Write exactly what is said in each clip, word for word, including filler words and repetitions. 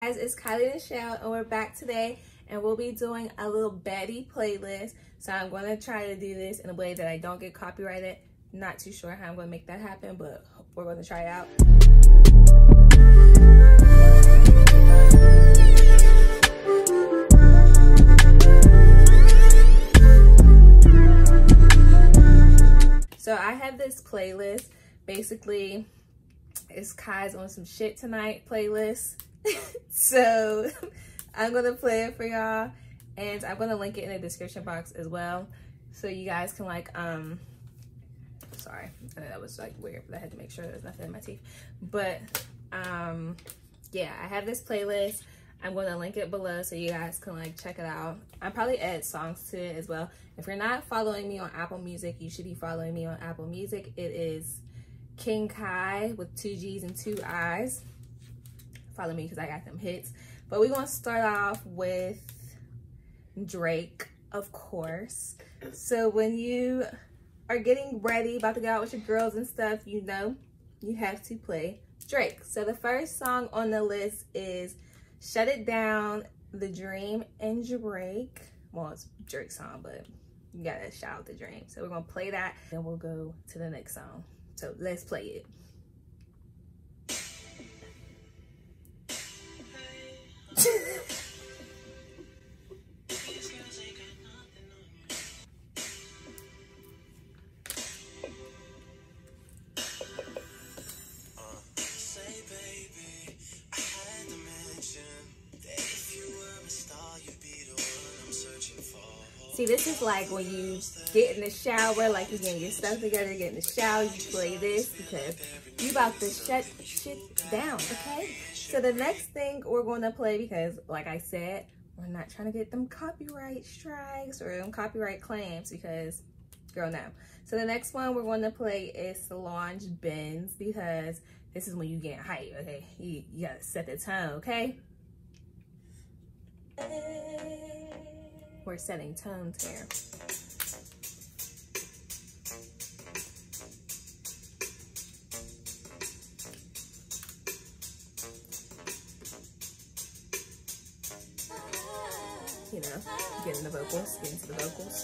guys, it's Kileigh Nichelle and we're back today and we'll be doing a little Baddie playlist. So I'm going to try to do this in a way that I don't get copyrighted. Not too sure how I'm going to make that happen, but we're going to try it out. So I have this playlist. Basically, it's Kai's on some shit tonight playlist. So I'm gonna play it for y'all, and I'm gonna link it in the description box as well, so you guys can like um. Sorry, I know that was like weird, but I had to make sure there's nothing in my teeth. But um, yeah, I have this playlist. I'm gonna link it below so you guys can like check it out. I'll probably add songs to it as well. If you're not following me on Apple Music, you should be following me on Apple Music. It is King Kai with two G's and two I's. Follow me because I got them hits. But we're gonna start off with Drake, of course. So when you are getting ready, about to go out with your girls and stuff, you know you have to play Drake. So the first song on the list is Shut It Down, The Dream and Drake. Well, it's Drake's song, but you gotta shout out the Dream. So we're gonna play that, then we'll go to the next song. So let's play it. See, this is like when you get in the shower, like you're getting your stuff together, get in the shower, you play this because you about to shut shit down, okay? So the next thing we're going to play, because like I said, we're not trying to get them copyright strikes or them copyright claims because, girl, no. So the next one we're going to play is Solange Benz, because this is when you get hype, okay? You, you gotta set the tone, okay? We're setting tones here. You know, getting the vocals, getting to the vocals.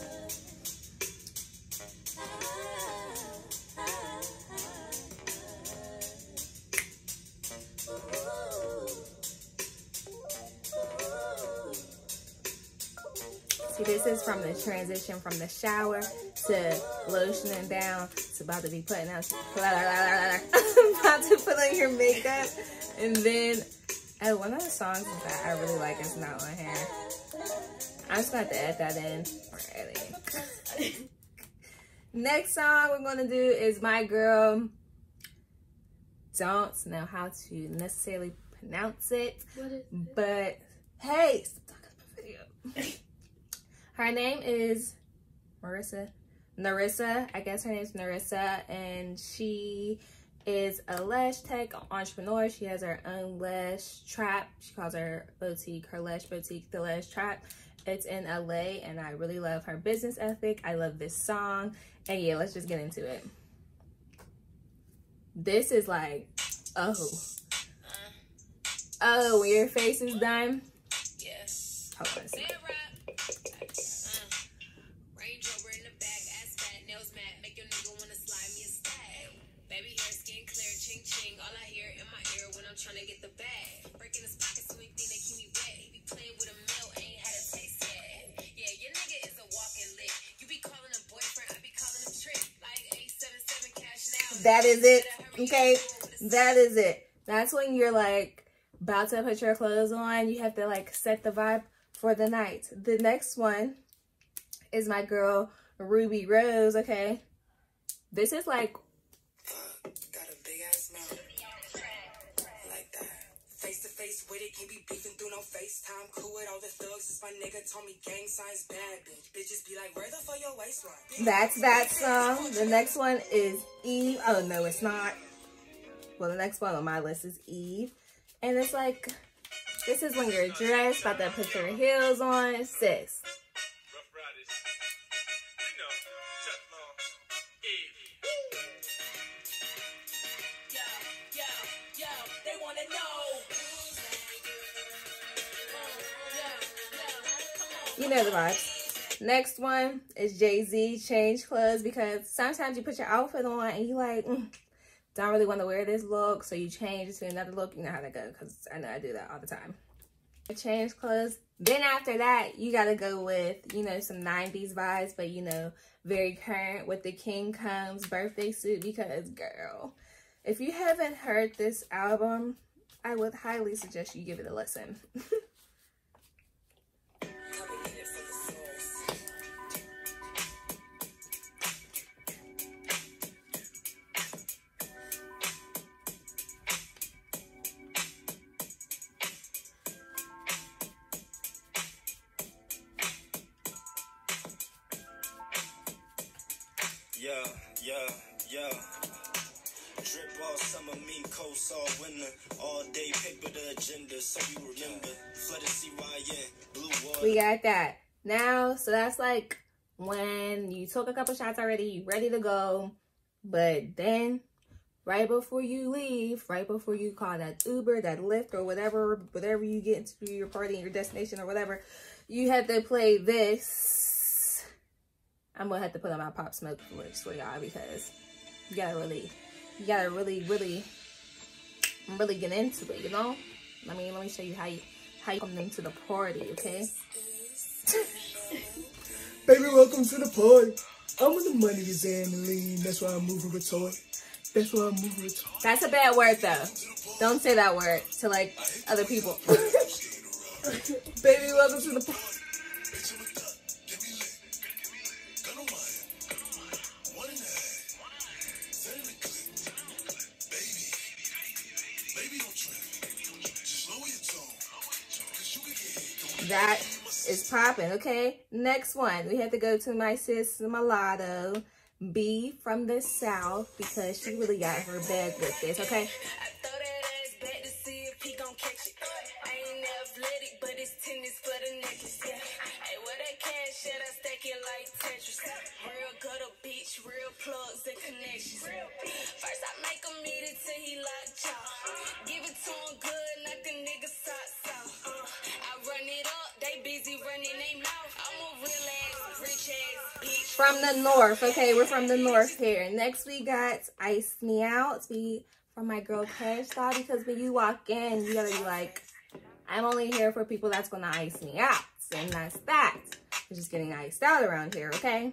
See, this is from the transition from the shower to lotioning down. It's about to be putting out, about to put on your makeup. And then, oh, one of the songs that I really like is not on here. I'm just going to have to add that in. Alright. Next song we're going to do is My Girl. Don't know how to necessarily pronounce it. What is it? But, hey, stop talking about my video. Her name is Marissa. Narissa, I guess her name is Narissa, and she is a lash tech entrepreneur. She has her own lash trap. She calls her boutique, her lash boutique, the Lash Trap. It's in L A, and I really love her business ethic. I love this song, and yeah, let's just get into it. This is like, oh. Oh, when your face is done? Yes. Hold on a second. Trying to get the bag, breaking his pockets, so anything that keep me wet. He be playing with a mill, ain't had a taste yet. Yeah, your nigga is a walking lick. You be calling him boyfriend, I be calling him trick. Like eight seven seven cash now. That is it, okay? That is it. That's when you're like about to put your clothes on. You have to like set the vibe for the night. The next one is My Girl Ruby Rose, okay? This is like, got a big ass mouth. Face to face with it, can't be beefing through no FaceTime. Cool with all the thugs, since my nigga told me gang signs bad, bitch. Bitches be like, where the fuck your waistline? That's that song. The next one is Eve. Oh no, it's not. Well, the next one on my list is Eve. And it's like, this is when you're dressed, about to put your heels on, sis. You know the vibes. Next one is Jay-Z, change clothes, because sometimes you put your outfit on and you like, mm, don't really want to wear this look, so you change it to another look. You know how that goes, because I know I do that all the time. Change clothes. Then after that, you gotta go with, you know, some nineties vibes, but you know, very current with the King Combs birthday suit, because girl, if you haven't heard this album, I would highly suggest you give it a listen. Yeah, yeah, yeah. Drip all summer, mean coast all winter. All day paper the agenda, so you remember. Flooded C Y N, blue water. We got that. Now, so that's like when you took a couple shots already, you ready to go. But then, right before you leave, right before you call that Uber, that Lyft, or whatever, whatever you get into your party and your destination or whatever, you have to play this. I'm gonna have to put on my Pop Smoke list for y'all, because you gotta really, you gotta really, really, really get into it, you know? I mean, let me show you how you, how you come into the party, okay? Baby, welcome to the party. I'm with the money is in the lean. That's why I'm moving retarded. That's why I'm moving retarded. That's a bad word, though. Don't say that word to, like, other people. Baby, welcome to the party. That is popping, okay? Next one, we have to go to my sis Mulatto, B from the South, because she really got her bag with this, okay? I throw that ass back to see if he gon' catch it. I ain't athletic, but it's tennis for the necklace, yeah. Hey, where that cash at? I stack it like Tetris. Real gutter bitch, real plugs and connections. First I make him eat it till he locked jaw. Give it to him good, knock a nigga socks out. Uh, I run it up, they busy running they mouth. I'm a real ass, rich ass bitch. From the north, okay? We're from the north here. Next we got Ice Me Out. We from my girl Cash Doll, because when you walk in, you gotta be like, I'm only here for people that's gonna ice me out. And that's that. We're just getting iced out around here, okay?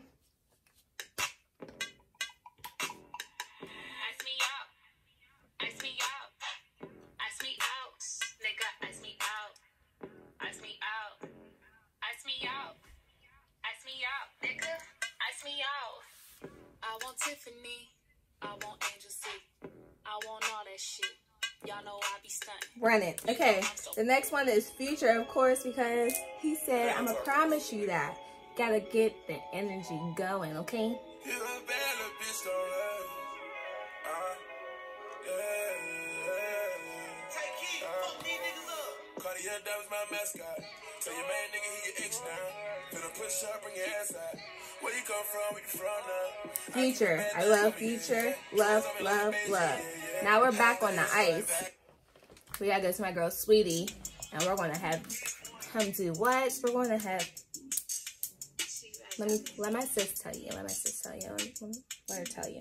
Ice me out, ice me out, ice me out, nigga, ice me out, ice me out, ice me out, ice me out, nigga, ice me out. I want Tiffany, I want Angel C, I want all that shit. Y'all know I be stunting. Run it. Okay, the next one is Future, of course, because he said, I'ma promise you that. Gotta get the energy going, okay? You a bad little bitch, don't lie. Uh, yeah, yeah. Take it, fuck these niggas up. Cartier, that was my mascot. Tell your main nigga he get X now. Finna push up, bring your ass out. Where you come from, where you from now? Future. I love Future. Love, love, love. Now we're back on the ice. We gotta go to my girl Sweetie, and we're gonna have him do what? We're gonna have. Let me let my sis tell you. Let my sis tell you. Let, me, let, me, let her tell you.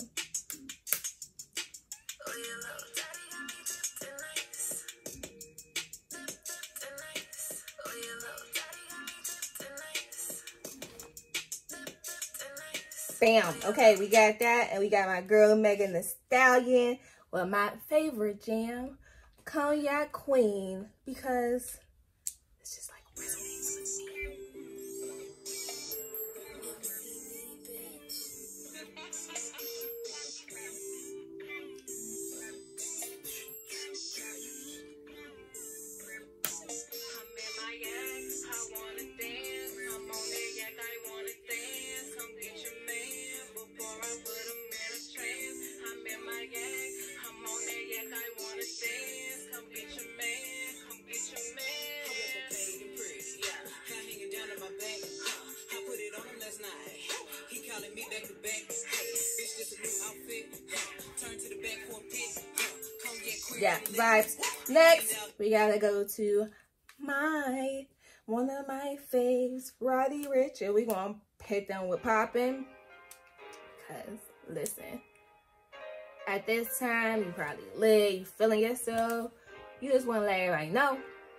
Bam. Okay, we got that, and we got my girl Megan Thee Stallion with my favorite jam, Cognac Queen, because it's just like resonates with me. Yeah, vibes. Next, we gotta go to my One of my faves, Roddy Rich. And we gonna hit them with popping. Cause listen, at this time, you probably lit, you feeling yourself. You just wanna let everybody know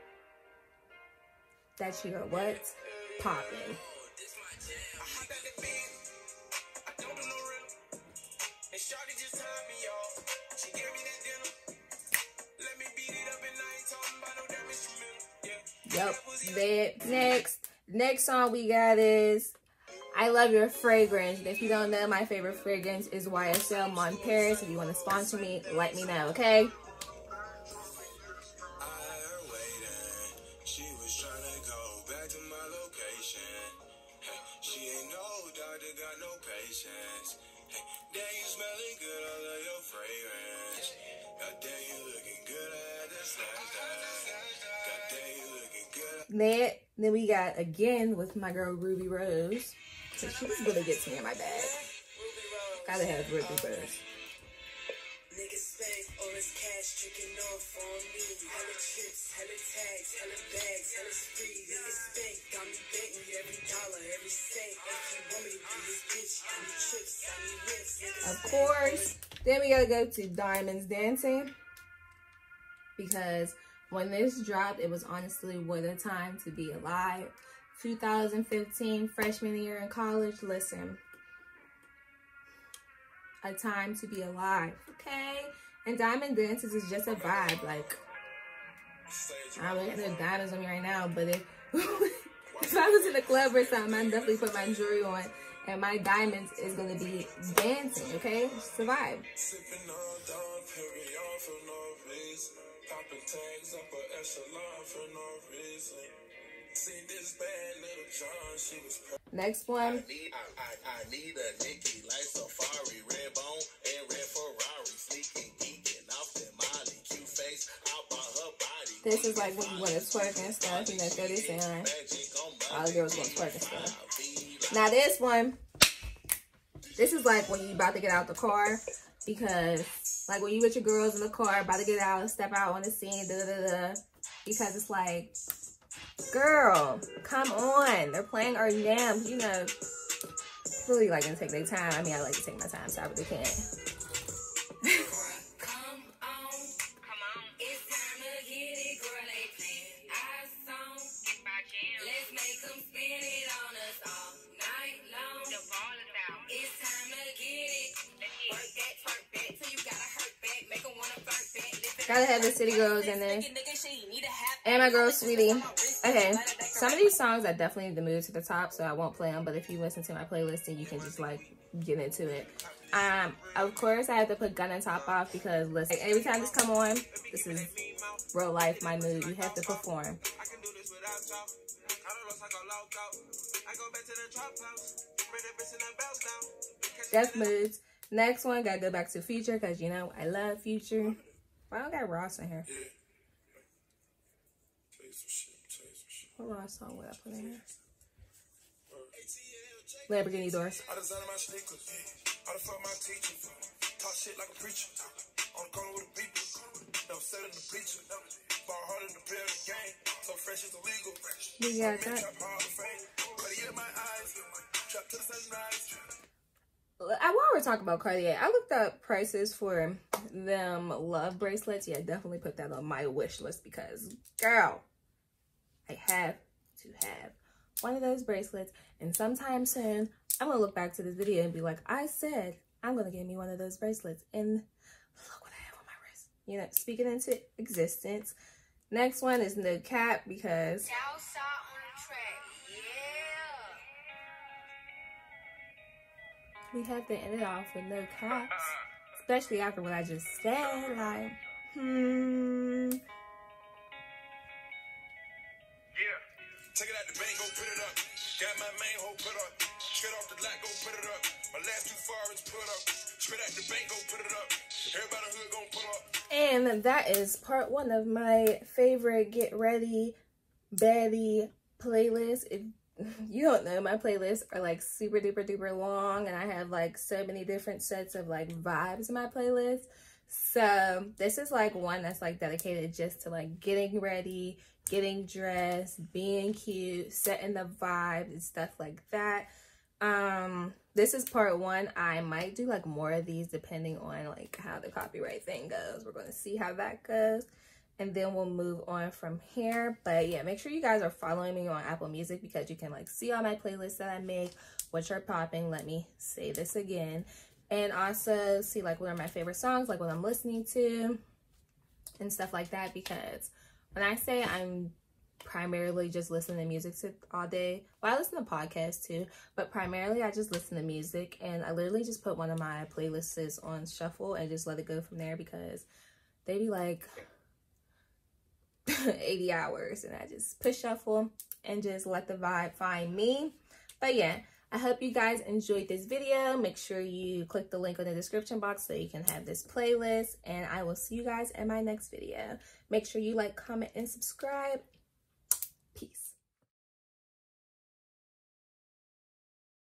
that you are what? Popping. Yep. That next next song we got is I Love Your Fragrance. And if you don't know, my favorite fragrance is Y S L Mon Paris. If you want to sponsor me, let me know, okay? She was trying to go back to my location. She ain't no doctor, got no patience. Damn, you smelling good, I love your fragrance. God damn, you looking good, I had to snatch that. God damn, you looking good. Then, then we got again with my girl Ruby Rose. So she just really gets me in my bag. Gotta have Ruby Rose. Niggas spend all this cash tricking off on me. Hella trips, hella tags, hella bags, hella spree. Niggas spend, got me betting every dollar, every cent. If you want me to be this bitch, I need trips, I need whips. Of course. Then we gotta go to Diamonds Dancing. Because when this dropped, it was honestly what a time to be alive. two thousand fifteen, freshman year in college. Listen. A time to be alive, okay? And Diamond Dances is just a vibe. Like, I don't have no diamonds on me right now, but if, if I was in a club or something, I'd definitely put my jewelry on, and my diamonds is gonna be dancing, okay? It's a vibe. Sipping on Dawn Perignon for no reason. Popping tags up an echelon for no reason. See this bad little John, she was. Next one. I need, I, I, I need a Nicky like Safari, red bone and red Ferrari, sneaking, geeking off the Molly, cute face, out by her body. This is like when you want to twerk and stuff, you know, thirty cent. All the girls want to twerk and stuff. Now this one, this is like when you about to get out the car, because like when you with your girls in the car, about to get out, step out on the scene, da da da, because it's like, girl, come on. They're playing our jams, you know. Really like to take their time. I mean, I like to take my time, so I really can't. Come on, come on. It's time to get it, girl. They playing our song. Get my jam. Let's make them spin it on us all night long. The ball is out. It's time to get it. Work that, twerk that till you gotta hurt back. Make them wanna flirt back. Gotta have the City Girls in there. And my girl, Sweetie. Okay, some of these songs I definitely need to move to the top, so I won't play them. But if you listen to my playlist, then you can just like get into it. Um, of course, I have to put Gun and Top Off because listen, every time this come on, this is real life, my mood. You have to perform. Death Moods. Next one, gotta go back to Future because you know I love Future. Why don't I got Ross in here? What Ross song would I put in here? Lamborghini Doors. I designed my sneakers. I fuck my teacher. Talk shit like a preacher. On the corner with a beeper. No set in the bleacher. Ball hard in the play of the game. So fresh is illegal. We got that. I while we're talking about Cartier, I looked up prices for them love bracelets. Yeah, definitely put that on my wish list because, girl, I have to have one of those bracelets. And sometime soon, I'm going to look back to this video and be like, I said I'm going to get me one of those bracelets. And look what I have on my wrist. You know, speaking into existence. Next one is No Cap because... we have to end it off with no caps, especially after what I just said. Like, hmm. Yeah. Take it out the bank, go put it up. Got my main hole put up. Straight off the lot, go put it up. My last two foreigns put up. Straight out the bank, go put it up. Everybody hood gon' put up. And that is part one of my favorite Get Ready Baddie playlist. If you don't know, my playlists are like super duper duper long, and I have like so many different sets of like vibes in my playlist. So this is like one that's like dedicated just to like getting ready, getting dressed, being cute, setting the vibe and stuff like that. Um, this is part one. I might do like more of these depending on like how the copyright thing goes. We're going to see how that goes. And then we'll move on from here. But yeah, make sure you guys are following me on Apple Music because you can like see all my playlists that I make, which are popping. Let me say this again. And also see like what are my favorite songs, like what I'm listening to and stuff like that. Because when I say I'm primarily just listening to music to all day, well, I listen to podcasts too, but primarily I just listen to music. And I literally just put one of my playlists on shuffle and just let it go from there because they be like eighty hours and I just push shuffle and just let the vibe find me. But yeah, I hope you guys enjoyed this video. Make sure you click the link in the description box so you can have this playlist, and I will see you guys in my next video. Make sure you like, comment, and subscribe,